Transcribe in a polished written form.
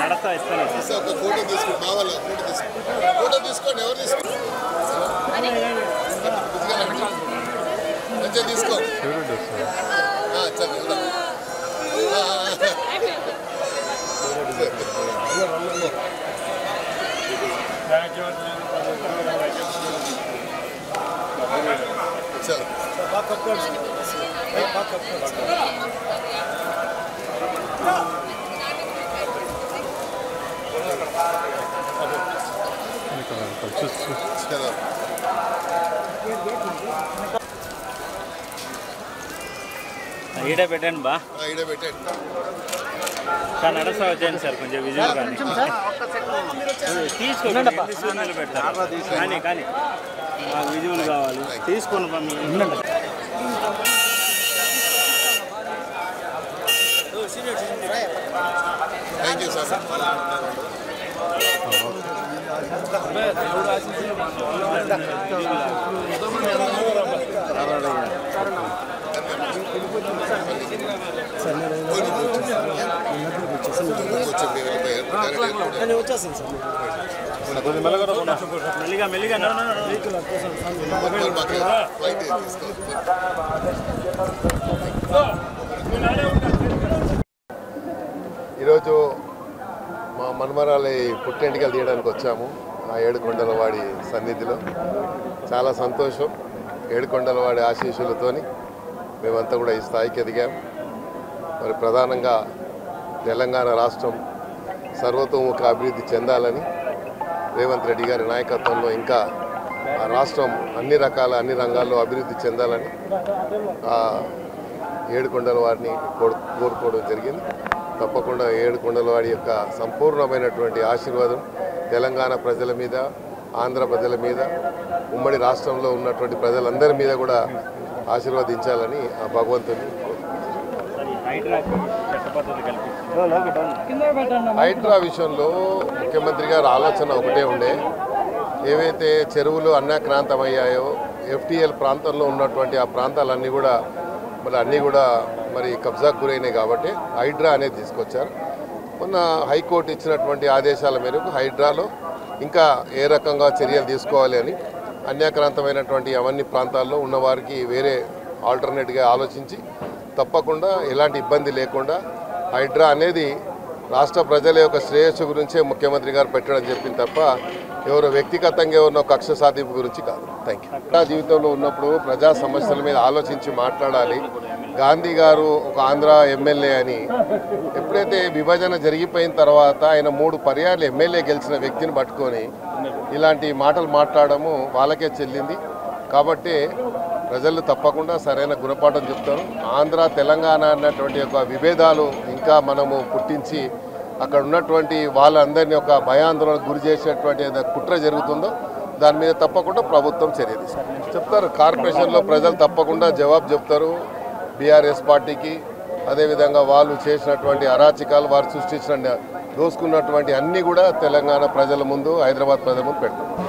నడతా ఇస్తాను ఒక ఫోటో తీసుకోండి మా వాళ్ళ ఫోటో తీసుకోండి ఎవరు తీసుకోండి మంచిగా తీసుకోండి ఈడ పెట్టండి బా ఈడ పెట్టండి సార్ నడుస్తా వచ్చేయండి సార్ కొంచెం విజువల్ కానీ తీసుకోండి పెడతారు కానీ కానీ మాకు విజువల్ కావాలి తీసుకోండి పంపించండి థ్యాంక్ యూ సార్ ఈరోజు మా మనమరాలి పుట్టెంటికలు తీయడానికి వచ్చాము ఆ ఏడుకొండలవాడి సన్నిధిలో చాలా సంతోషం. ఏడుకొండలవాడి ఆశీస్సులతోని మేమంతా కూడా ఈ స్థాయికి ఎదిగాం. మరి ప్రధానంగా తెలంగాణ రాష్ట్రం సర్వతోముఖ అభివృద్ధి చెందాలని రేవంత్ రెడ్డి గారి నాయకత్వంలో ఇంకా ఆ రాష్ట్రం అన్ని రంగాల్లో అభివృద్ధి చెందాలని ఏడుకొండలవాడిని కోరుకోవడం జరిగింది. తప్పకుండా ఏడుకొండలవాడి యొక్క సంపూర్ణమైనటువంటి ఆశీర్వాదం తెలంగాణ ప్రజల మీద, ఆంధ్ర ప్రజల మీద, ఉమ్మడి రాష్ట్రంలో ఉన్నటువంటి ప్రజలందరి మీద కూడా ఆశీర్వదించాలని ఆ భగవంతుని హైడ్రా విషయంలో ముఖ్యమంత్రి గారి ఆలోచన ఒకటే ఉండే, ఏవైతే చెరువులు అన్యాక్రాంతమయ్యాయో FTL ప్రాంతంలో ఉన్నటువంటి ఆ ప్రాంతాలన్నీ కూడా మరి కబ్జాకు గురైనాయి కాబట్టి హైడ్రా అనేది తీసుకొచ్చారు. మొన్న హైకోర్టు ఇచ్చినటువంటి ఆదేశాల మేరకు హైడ్రాలో ఇంకా ఏ రకంగా చర్యలు తీసుకోవాలి అని అన్యాక్రాంతమైనటువంటి అవన్నీ ప్రాంతాల్లో ఉన్నవారికి వేరే ఆల్టర్నేట్గా ఆలోచించి తప్పకుండా ఎలాంటి ఇబ్బంది లేకుండా హైడ్రా అనేది రాష్ట్ర ప్రజల యొక్క శ్రేయస్సు గురించే ముఖ్యమంత్రి గారు పెట్టడం చెప్పింది తప్ప ఎవరో వ్యక్తిగతంగా ఎవరినో కక్ష సాధింపు గురించి కాదు. Thank you. ప్రజా జీవితంలో ఉన్నప్పుడు ప్రజా సమస్యల మీద ఆలోచించి మాట్లాడాలి. గాంధీ గారు ఒక ఆంధ్ర ఎమ్మెల్యే అని ఎప్పుడైతే విభజన జరిగిపోయిన తర్వాత ఆయన 3 పర్యాలు ఎమ్మెల్యే గెలిచిన వ్యక్తిని పట్టుకొని ఇలాంటి మాటలు మాట్లాడము వాళ్ళకే చెల్లింది. కాబట్టి ప్రజలు తప్పకుండా సరైన గుణపాఠం చెప్తారు. ఆంధ్ర తెలంగాణ అన్నటువంటి ఒక విభేదాలు ఇంకా మనము పుట్టించి అక్కడ ఉన్నటువంటి వాళ్ళందరినీ ఒక భయాందోళనకు గురి చేసేటువంటి కుట్ర జరుగుతుందో దాని మీద తప్పకుండా ప్రభుత్వం చర్య తీసుకుంటారు. చెప్తారు కార్పొరేషన్లో ప్రజలు తప్పకుండా జవాబు చెప్తారు బీఆర్ఎస్ పార్టీకి. అదేవిధంగా వాళ్ళు చేసినటువంటి అరాచకాలు, వారు సృష్టించిన దోసుకున్నటువంటి అన్నీ కూడా తెలంగాణ ప్రజల ముందు, హైదరాబాద్ ప్రజల ముందు పెడతారు.